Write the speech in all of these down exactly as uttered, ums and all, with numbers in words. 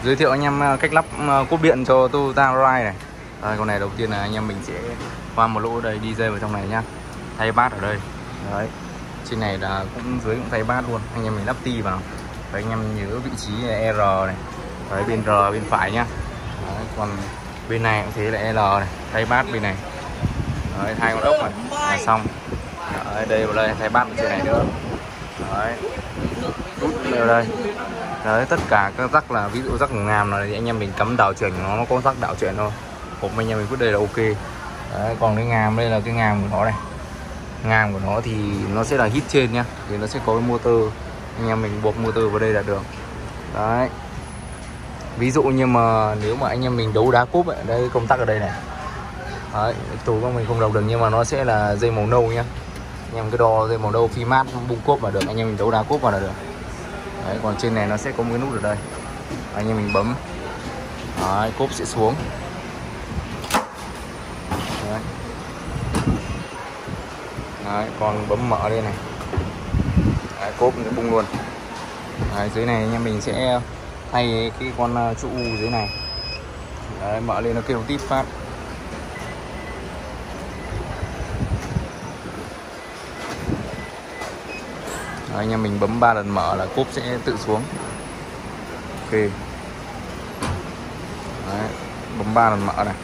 Giới thiệu anh em cách lắp cốp điện cho Toyota Ride này. Đây, con này đầu tiên là anh em mình sẽ qua một lỗ đây, đi dây vào trong này nhá. Thay bát ở đây. Đấy. Trên này là cũng dưới cũng thay bát luôn. Anh em mình lắp ti vào. Đấy, anh em nhớ vị trí là R này. Đấy, bên R bên phải nhá. Đấy, còn bên này cũng thế là L này, thay bát bên này. Đấy, hai con ốc này là xong. Đấy, đây vào đây thay bát ở trên này nữa. Đấy. Rút vào đây. Đấy, tất cả các rắc là ví dụ rắc ngàm này thì anh em mình cắm đảo chuyển nó, nó có rắc đảo chuyển thôi. Hộp anh em mình vứt đây là ok. Đấy, còn cái ngàm đây là cái ngàm của nó này. Ngàm của nó thì nó sẽ là hít trên nhá, thì nó sẽ có cái motor, anh em mình buộc motor vào đây là được. Đấy. Ví dụ như mà nếu mà anh em mình đấu đá cốp ấy, đây công tắc ở đây này. Đấy, tủ của mình không đọc được nhưng mà nó sẽ là dây màu nâu nhá. Anh em cái đo dây màu nâu phi mát bung cốp vào được, anh em mình đấu đá cốp vào là được. Đấy, còn trên này nó sẽ có một cái nút ở đây. Anh em mình bấm. Đấy, cốp sẽ xuống. Đấy. Đấy, còn bấm mở đây này. Đấy, cốp nó bung luôn. Đấy, dưới này anh em mình sẽ thay cái con trụ U dưới này. Đấy, mở lên nó kêu tít phát. Đấy, anh em mình bấm ba lần mở là cốp sẽ tự xuống. Ok. Đấy, bấm ba lần mở này.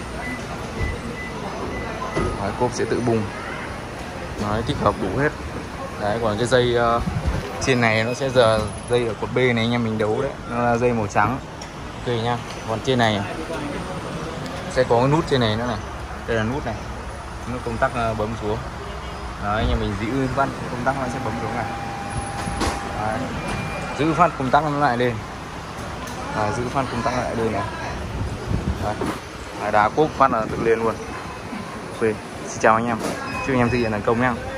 Đấy, cốp sẽ tự bung. Đấy, tích hợp đủ hết. Đấy, còn cái dây uh, trên này nó sẽ giờ dây ở cột B này anh em mình đấu đấy, nó là dây màu trắng. Ok nhá. Còn trên này sẽ có cái nút trên này nữa này. Đây là nút này. Nút công tắc uh, bấm xuống. Đấy, anh em mình giữ phát công tắc nó sẽ bấm xuống này. Đấy. Giữ phát công tắc nó lại lên. Đấy, giữ phát công tắc lại lên này. Đấy. Đấy, đá cốp phát là tự lên luôn. Ok. Xin chào anh em. Chúc anh em thực hiện thành công nhá.